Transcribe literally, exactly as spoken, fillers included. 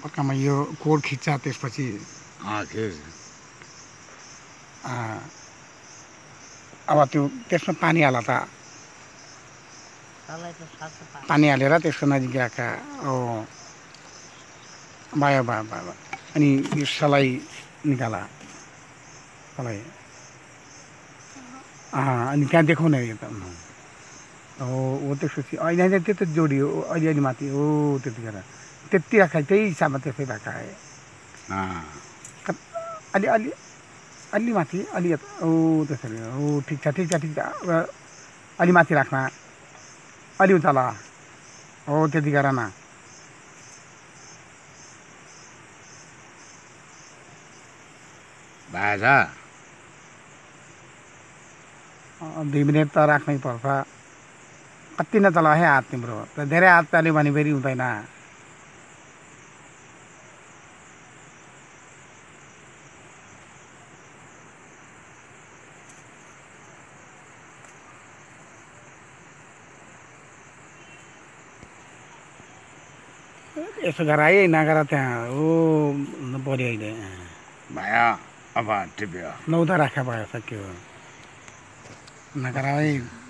पक्कामा यो कोड खिच्छ त्यसपछि अब त्यो त्यसमा पानी हाल त पानी हालेर त्यसको नजिक गएका ओ भयो भयो भयो अनि यो सलाई निकाला सलाई अनि त्यहाँ देखाउने यो त हो हो त्यसपछि अहिले त्यो त जोडियो अलि अलि माथि हो त्यतिखेर त्यति राख त्यही हिसाबमा त्यसै राख अलि अलि अलि माथि अलि ओ त्यसरी हो ठिक छ ठिक छ ठिक छ अलि माथि राख्न अलि उता ल हो त्यति गर न भएछ दुई मिनट त राख्नै पर्छ कति न चला है हात तिम्रो धेरै हात चाल्यो भने फेरि हुँदैन यसो गर है नगर त्यहाँ हो पऱ्यो अहिले भयो अब टिप्यो नौ त राख्या भयो सक्यो नगर है